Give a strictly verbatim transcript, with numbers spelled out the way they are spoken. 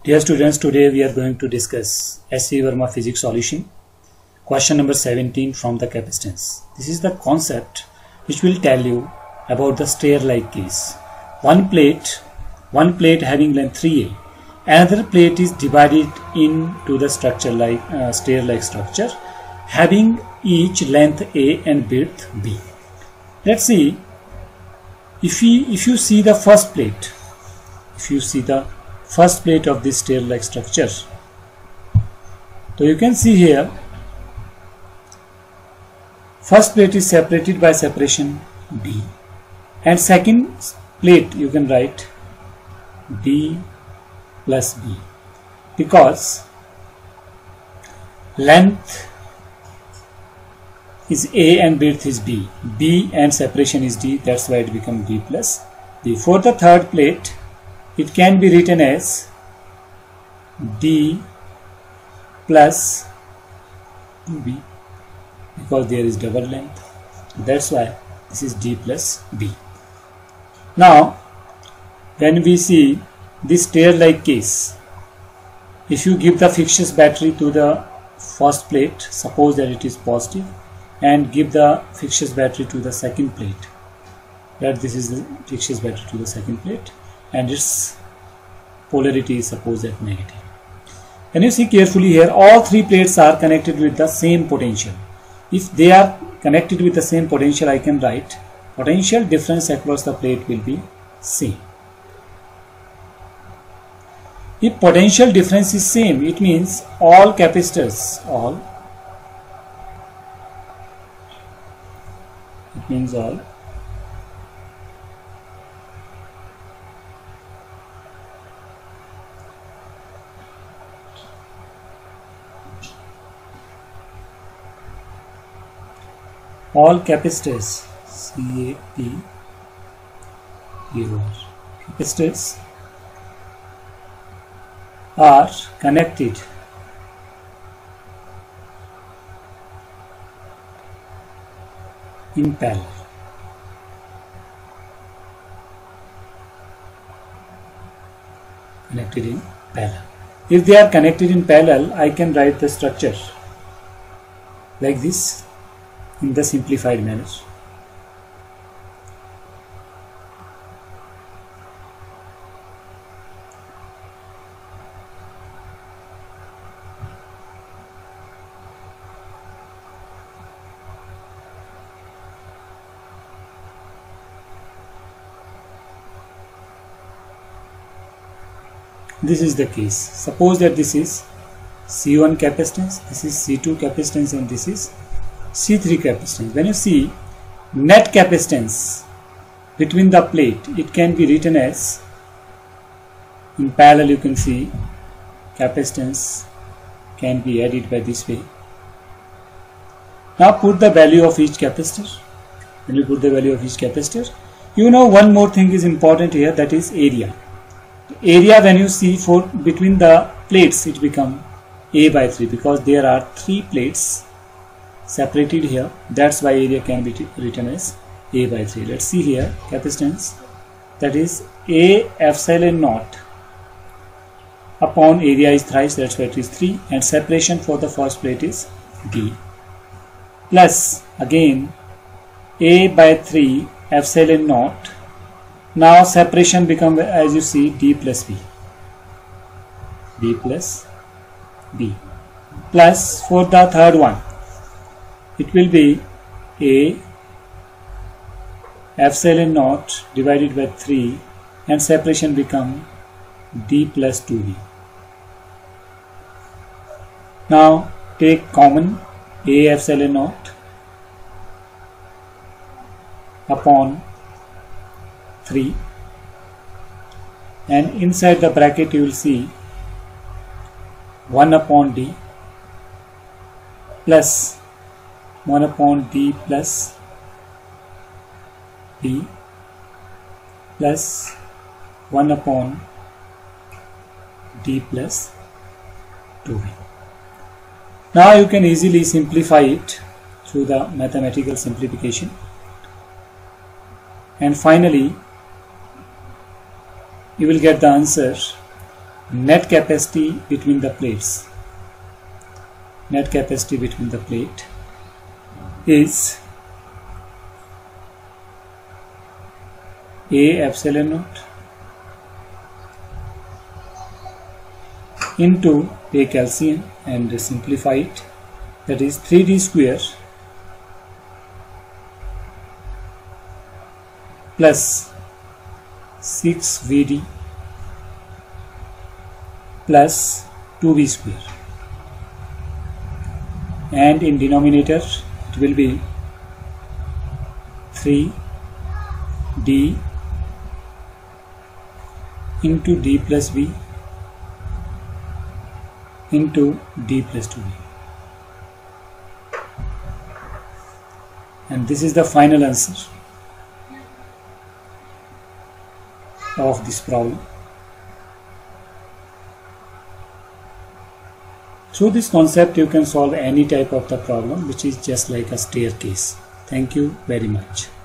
Dear students, today we are going to discuss S C Verma physics solution. Question number seventeen from the capacitance. This is the concept which will tell you about the stair-like case. One plate, one plate having length three A. Another plate is divided into the structure like uh, stair-like structure, having each length A and width B. Let's see. If we, if you see the first plate, if you see the first plate of this stair-like structure, so you can see here, first plate is separated by separation D, and second plate you can write B plus B, because length is A and width is B. B and separation is D, that's why it becomes B plus B. For the third plate, it can be written as D plus two B, because there is double length. That's why this is D plus B. Now, when we see this stair-like case, if you give the fictitious battery to the first plate, suppose that it is positive, and give the fictitious battery to the second plate, that this is the fictitious battery to the second plate, and its polarity is supposed at negative. When you see carefully here, all three plates are connected with the same potential. If they are connected with the same potential, I can write potential difference across the plate will be same. If potential difference is same, it means all capacitors, all, it means all all capacitors, C A P E R, capacitors are connected in parallel. Connected in parallel. If they are connected in parallel, I can write the structure like this in the simplified manner. This is the case. Suppose that this is C one capacitance, this is C two capacitance, and this is C three capacitance. When you see net capacitance between the plate, it can be written as, in parallel you can see capacitance can be added by this way. Now put the value of each capacitor. When you put the value of each capacitor, you know one more thing is important here, that is area. Area, when you see for between the plates, it become A by three, because there are three plates separated here. That's why area can be written as A by three. Let's see here capacitance, that is A epsilon naught upon area is thrice, that's why it is three, and separation for the first plate is D, plus again A by three epsilon naught. Now separation become, as you see, D plus B, D plus B, plus for the third one it will be A epsilon naught divided by three, and separation become D plus two B. Now take common A epsilon naught upon three, and inside the bracket you will see one upon D plus one upon D plus B plus one upon D plus two B. Now you can easily simplify it through the mathematical simplification, and finally you will get the answer net capacity between the plates. Net capacity between the plate is A epsilon naught into take L C M and simplify it, that is three d square plus six V D plus two V square, and in denominator it will be three D into D plus V into D plus two V, and this is the final answer of this problem. Through this concept you can solve any type of the problem which is just like a staircase. Thank you very much.